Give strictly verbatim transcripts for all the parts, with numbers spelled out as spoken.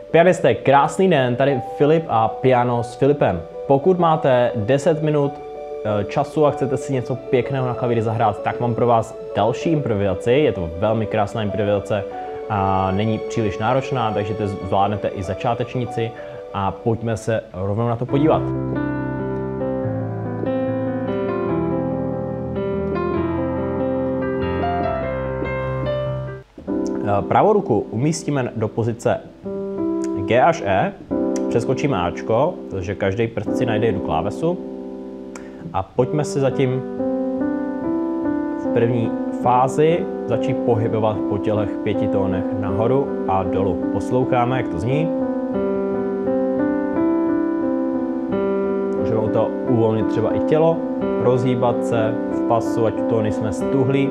Pianisté, krásný den, tady Filip a piano s Filipem. Pokud máte deset minut času a chcete si něco pěkného na klavíri zahrát, tak mám pro vás další improvizaci. Je to velmi krásná improvizace a není příliš náročná, takže to zvládnete i začátečníci a pojďme se rovnou na to podívat. Pravou ruku umístíme do pozice G až E, přeskočíme Ačko, takže každý prst si najde jednu klávesu a pojďme si zatím v první fázi začít pohybovat po tělech pěti tónech nahoru a dolů. Posloucháme, jak to zní. Můžeme u toho uvolnit třeba i tělo, rozhýbat se v pasu, ať tóny jsme stuhlí.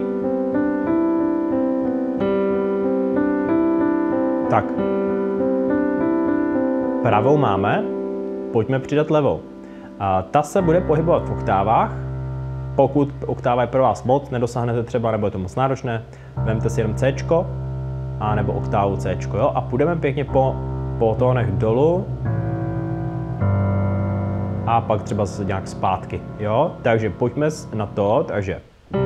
Tak, pravou máme, pojďme přidat levou. A ta se bude pohybovat v oktávách. Pokud oktáva je pro vás moc, nedosáhnete třeba, nebo je to moc náročné, vemte si jenom C a nebo oktávu C, jo? A půjdeme pěkně po, po tónech dolů a pak třeba zase nějak zpátky, jo? Takže pojďme na to, takže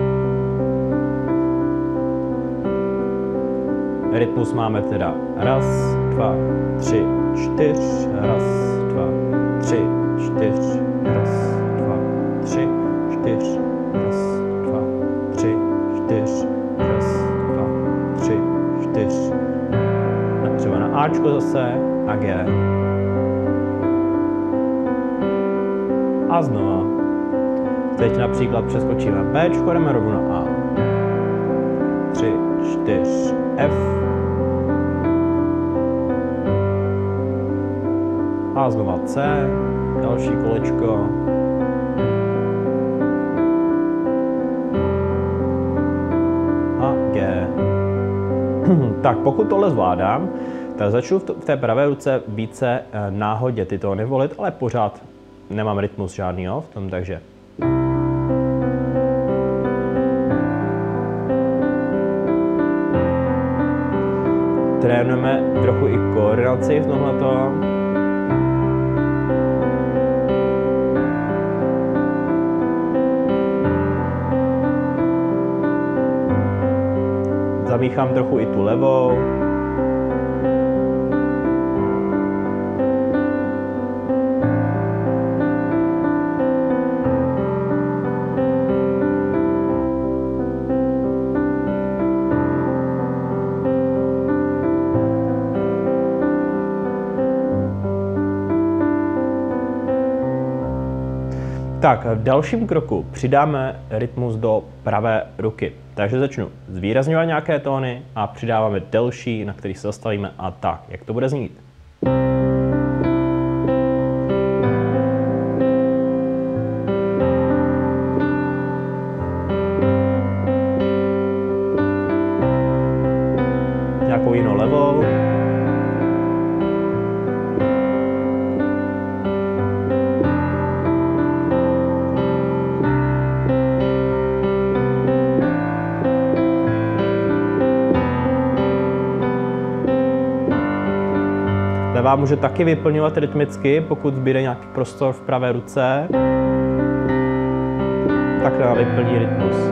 rytmus máme teda raz, dva, tři, čtyř, raz, dva, tři, čtyř, raz, dva, tři, čtyř, raz, dva, tři, čtyř, raz, dva, tři, čtyř. A třeba na Ačko zase a G. A znova. Teď například přeskočíme Bčko, jdeme rovnou na A. tři, čtyř, F. A znova C, další kolečko. A G. Tak pokud tohle zvládám, tak začnu v té pravé ruce více náhodě ty tóny volit, ale pořád nemám rytmus žádnýho v tom, takže. Trénujeme trochu i koordinaci v tomhleto. Zamíchám trochu i tu levou. Tak, v dalším kroku přidáme rytmus do pravé ruky. Takže začnu zvýrazňovat nějaké tóny a přidáváme delší, na který se zastavíme a tak. Jak to bude znít? Nějakou jinou levou. Levá může taky vyplňovat rytmicky, pokud zbyde nějaký prostor v pravé ruce, tak vyplní rytmus.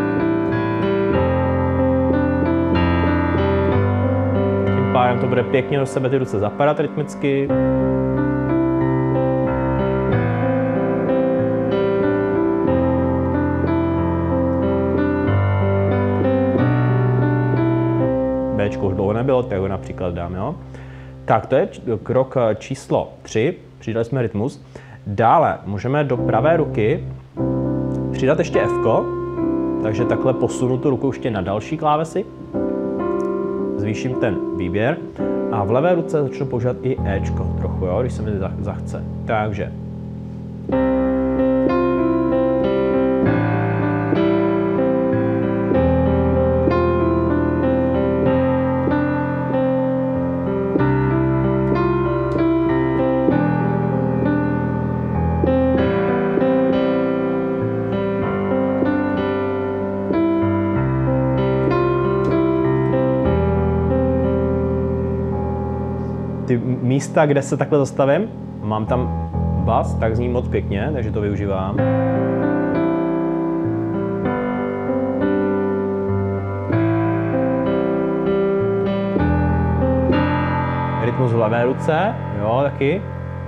Tím pádem to bude pěkně do sebe ty ruce zapadat rytmicky. Bčko už dlouho nebylo, tak ho například dám, jo. Tak, to je krok číslo tři, přidali jsme rytmus. Dále můžeme do pravé ruky přidat ještě Fko, takže takhle posunu tu ruku ještě na další klávesy. Zvýším ten výběr a v levé ruce začnu používat i Ečko trochu, jo, když se mi zachce. Takže. ty místa, kde se takhle zastavím, mám tam bas, tak zní moc pěkně, takže to využívám. Rytmus v levé ruce, jo, taky.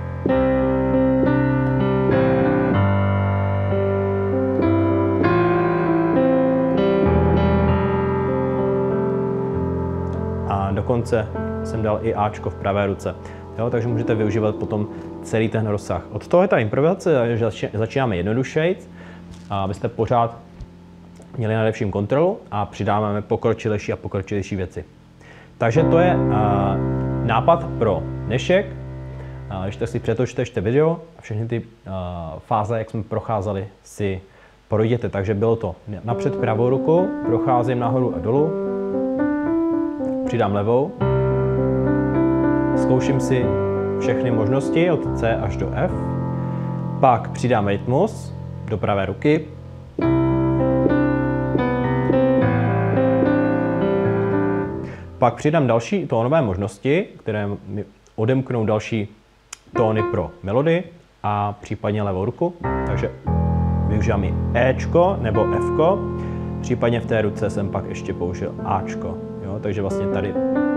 A dokonce jsem dal i Ačko v pravé ruce. Jo, takže můžete využívat potom celý ten rozsah. Od toho je ta improvizace, že začínáme jednodušejc, abyste pořád měli nadevším kontrolu a přidáváme pokročilejší a pokročilejší věci. Takže to je uh, nápad pro dnešek. Uh, když tak si přetočte ještě video a všechny ty uh, fáze, jak jsme procházeli, si projděte. Takže bylo to napřed pravou ruku, procházím nahoru a dolů, přidám levou, zkouším si všechny možnosti od C až do F, pak přidám rytmus do pravé ruky, pak přidám další tónové možnosti, které mi odemknou další tóny pro melodii a případně levou ruku, takže využívám i Éčko nebo Fko, případně v té ruce jsem pak ještě použil Ačko, jo, takže vlastně tady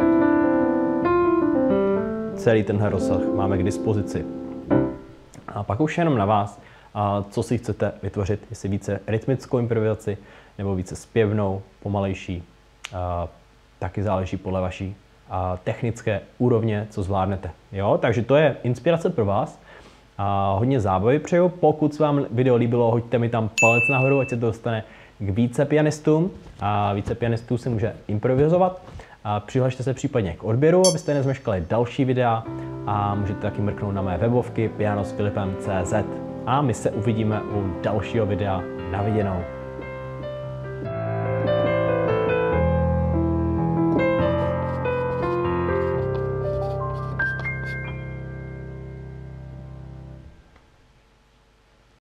celý tenhle rozsah máme k dispozici. A pak už jenom na vás, co si chcete vytvořit, jestli více rytmickou improvizaci nebo více zpěvnou, pomalejší, taky záleží podle vaší technické úrovně, co zvládnete. Jo? Takže to je inspirace pro vás. A hodně zábavy přeju. Pokud se vám video líbilo, hoďte mi tam palec nahoru, ať se to dostane k více pianistům. A více pianistů si může improvizovat. A přihlašte se případně k odběru, abyste nezmeškali další videa a můžete taky mrknout na mé webovky piano s filipem tečka cé zet. A my se uvidíme u dalšího videa. Na viděnou.